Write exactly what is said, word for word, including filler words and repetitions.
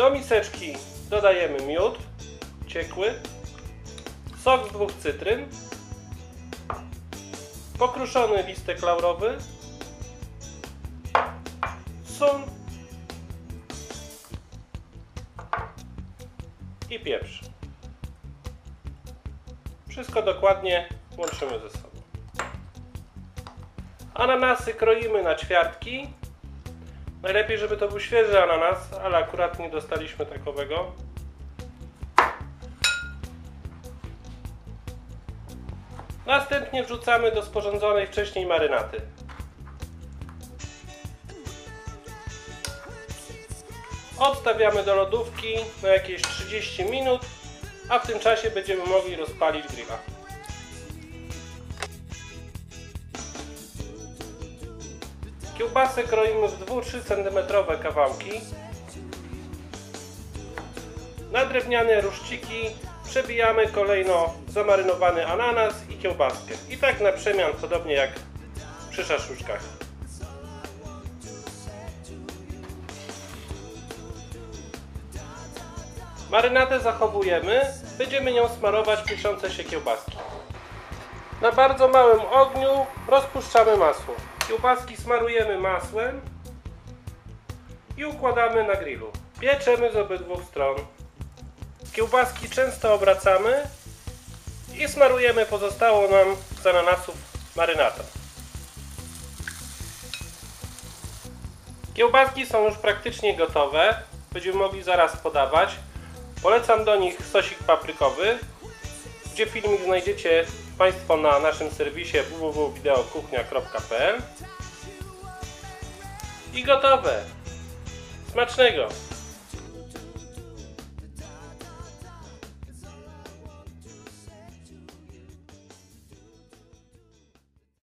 Do miseczki dodajemy miód ciekły, sok z dwóch cytryn, pokruszony listek laurowy, sól i pieprz. Wszystko dokładnie łączymy ze sobą. Ananasy kroimy na ćwiartki. Najlepiej, żeby to był świeży ananas, ale akurat nie dostaliśmy takowego. Następnie wrzucamy do sporządzonej wcześniej marynaty. Odstawiamy do lodówki na jakieś trzydzieści minut, a w tym czasie będziemy mogli rozpalić grilla. Kiełbasę kroimy w dwa do trzech centymetrów kawałki. Na drewniane ruszciki przebijamy kolejno zamarynowany ananas i kiełbaskę. I tak na przemian, podobnie jak przy szaszłyszkach. Marynatę zachowujemy, będziemy nią smarować pieczące się kiełbaski. Na bardzo małym ogniu rozpuszczamy masło. Kiełbaski smarujemy masłem i układamy na grillu. Pieczemy z obydwu stron. Kiełbaski często obracamy i smarujemy pozostałą nam z ananasów marynatą. Kiełbaski są już praktycznie gotowe. Będziemy mogli zaraz podawać. Polecam do nich sosik paprykowy, gdzie filmik znajdziecie Państwo na naszym serwisie w w w kropka wideokuchnia kropka p l. I gotowe! Smacznego!